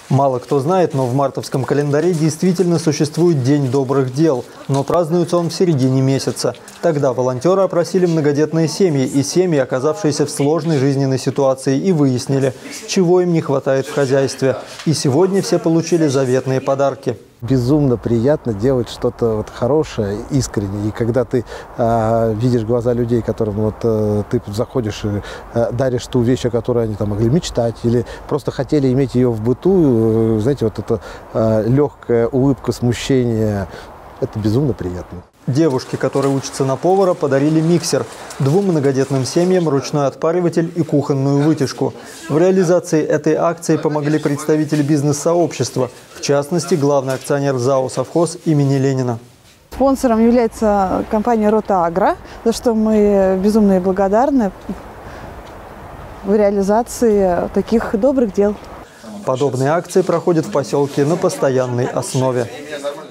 Мало кто знает, но в мартовском календаре действительно существует День добрых дел. Но празднуется он в середине месяца. Тогда волонтеры опросили многодетные семьи и семьи, оказавшиеся в сложной жизненной ситуации, и выяснили, чего им не хватает в хозяйстве. И сегодня все получили заветные подарки. Безумно приятно делать что-то хорошее, искренне. И когда ты видишь глаза людей, которым ты заходишь и даришь ту вещь, о которой они там могли мечтать, или просто хотели иметь ее в быту, знаете, вот эта легкая улыбка, смущение, это безумно приятно. Девушки, которые учатся на повара, подарили миксер, 2 многодетным семьям ручной отпариватель и кухонную вытяжку. В реализации этой акции помогли представители бизнес-сообщества, в частности, главный акционер ЗАО «Совхоз» имени Ленина. Спонсором является компания «Ротагро», за что мы безумно благодарны в реализации таких добрых дел. Подобные акции проходят в поселке на постоянной основе.